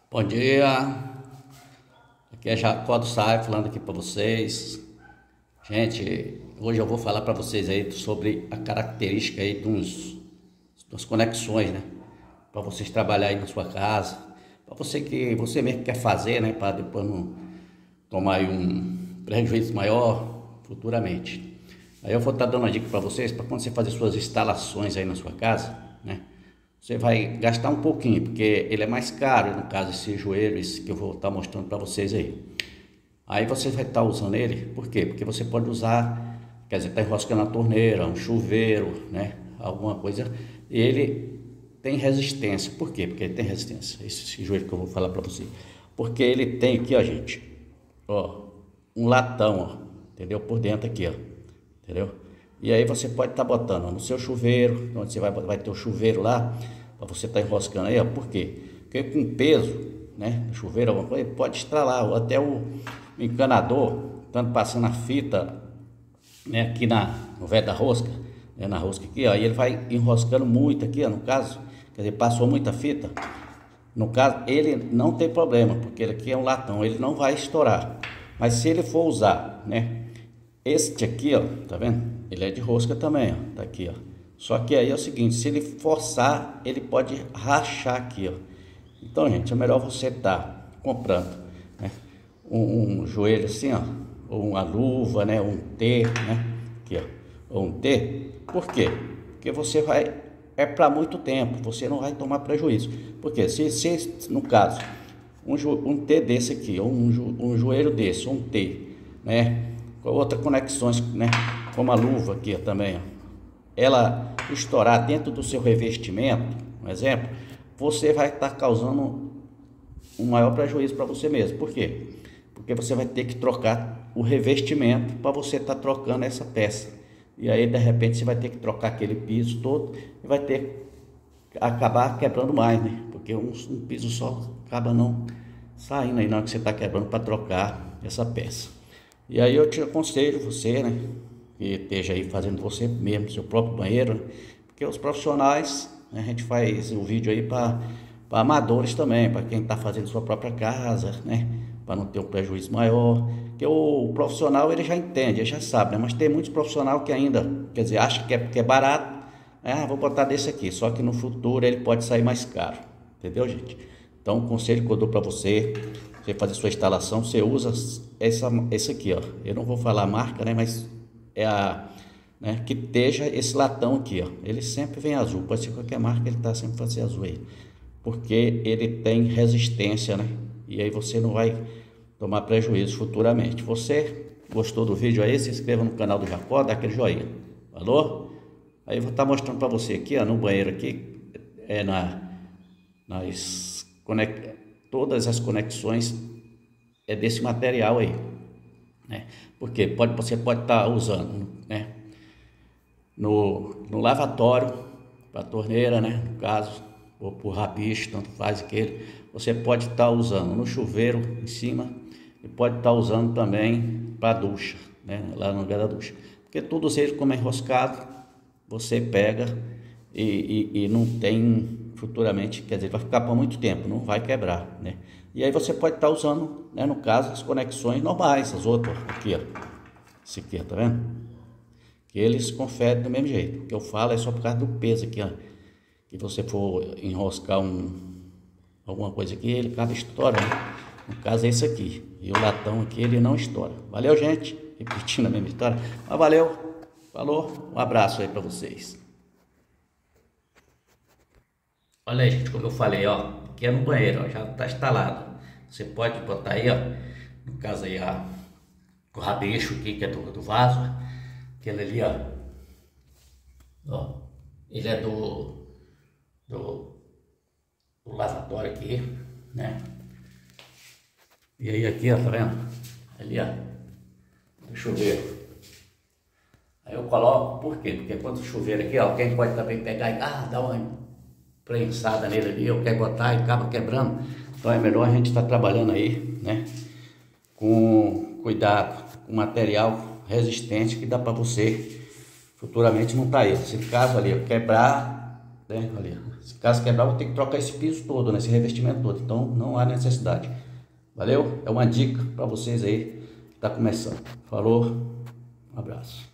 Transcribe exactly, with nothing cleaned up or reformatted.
Bom dia, aqui é Jacó do Sai falando aqui para vocês. Gente, hoje eu vou falar para vocês aí sobre a característica aí de uns, das conexões, né? Para vocês trabalharem aí na sua casa, para você que você mesmo quer fazer, né? Para depois não tomar aí um prejuízo maior futuramente. Aí eu vou estar dando uma dica para vocês, para quando você fazer suas instalações aí na sua casa, né? Você vai gastar um pouquinho, porque ele é mais caro, no caso esse joelho, esse que eu vou estar mostrando para vocês aí. Aí você vai estar usando ele, por quê? Porque você pode usar, quer dizer, está enroscando a torneira, um chuveiro, né? Alguma coisa. E ele tem resistência, por quê? Porque ele tem resistência, esse, esse joelho que eu vou falar para você. Porque ele tem aqui, ó, gente, ó, um latão, ó, entendeu? Por dentro aqui, ó, entendeu? E aí você pode estar tá botando ó, no seu chuveiro, onde você vai, vai ter o chuveiro lá, para você estar tá enroscando aí, ó. Por quê? Porque com peso, né, no chuveiro, alguma coisa, pode estralar, ou até o encanador, tanto passando a fita, né, aqui na, no velho da rosca, né, na rosca aqui, ó, e ele vai enroscando muito aqui, ó, no caso, quer dizer, passou muita fita, no caso, ele não tem problema, porque ele aqui é um latão, ele não vai estourar. Mas se ele for usar, né, este aqui, ó, tá vendo? Ele é de rosca também, ó, tá aqui, ó. Só que aí é o seguinte, se ele forçar, ele pode rachar aqui, ó. Então, gente, é melhor você estar comprando, né, um, um joelho assim, ó, ou uma luva, né, um T, né, aqui, ó, ou um T. Por quê? Porque você vai, é para muito tempo, você não vai tomar prejuízo. Porque se, se no caso, um, um T desse aqui, ou um, um joelho desse, um T, né, com outras conexões, né, como a luva aqui também, ó, ela estourar dentro do seu revestimento, um exemplo, você vai estar causando um maior prejuízo para você mesmo. Por quê? Porque você vai ter que trocar o revestimento para você estar trocando essa peça. E aí, de repente, você vai ter que trocar aquele piso todo e vai ter que acabar quebrando mais, né? Porque um, um piso só acaba não saindo aí na hora que você está quebrando para trocar essa peça. E aí eu te aconselho você, né, que esteja aí fazendo você mesmo, seu próprio banheiro, né? Porque os profissionais, né, a gente faz o vídeo aí para amadores também, para quem está fazendo sua própria casa, né, para não ter um prejuízo maior. Porque o profissional ele já entende, ele já sabe, né, mas tem muitos profissionais que ainda, quer dizer, acha que é, que é barato, ah, vou botar desse aqui, só que no futuro ele pode sair mais caro, entendeu, gente? Então, o conselho que eu dou para você, você fazer sua instalação, você usa essa, esse aqui, ó. Eu não vou falar a marca, né? Mas é a, né, que esteja esse latão aqui, ó. Ele sempre vem azul, pode ser qualquer marca, ele tá sempre fazendo azul aí. Porque ele tem resistência, né? E aí você não vai tomar prejuízo futuramente. Você gostou do vídeo aí? Se inscreva no canal do Jacó, dá aquele joinha. Falou? Aí eu vou estar mostrando para você aqui, ó, no banheiro aqui, é na, nas Conect... todas as conexões é desse material aí, né? Porque pode, você pode estar usando, né, no, no lavatório, para a torneira, né, no caso, ou por rabicho, tanto faz aquele. Você pode estar usando no chuveiro em cima e pode estar usando também para a ducha, né, lá no lugar da ducha. Porque todos eles, como é enroscado, você pega e, e, e não tem futuramente, quer dizer, vai ficar por muito tempo, não vai quebrar, né? E aí você pode estar usando, né, no caso, as conexões normais, as outras, aqui, ó, esse aqui, ó, tá vendo? Que eles conferem do mesmo jeito. O que eu falo é só por causa do peso aqui, ó, que você for enroscar um, alguma coisa aqui, ele acaba estourando. No caso é esse aqui, e o latão aqui, ele não estoura. Valeu, gente? Repetindo a mesma história, mas valeu, falou, um abraço aí para vocês. Olha aí, gente, como eu falei, ó, aqui é no banheiro, ó, já tá instalado. Você pode botar aí, ó, no caso aí, ó, o rabicho aqui, que é do, do vaso, aquele ali, ó, ó, ele é do, do, do lavatório aqui, né? E aí aqui, ó, tá vendo? Ali, ó, do chuveiro. Aí eu coloco, por quê? Porque quando o chuveiro aqui, ó, alguém pode também pegar e, ah, dá uma prensada nele ali, eu quero botar e acaba quebrando. Então é melhor a gente estar tá trabalhando aí, né, com cuidado, com material resistente que dá para você futuramente não tá aí. Se caso ali eu quebrar, né? Ali. Se caso quebrar, vou ter que trocar esse piso todo, né? Esse revestimento todo. Então não há necessidade. Valeu? É uma dica para vocês aí que tá começando. Falou, um abraço.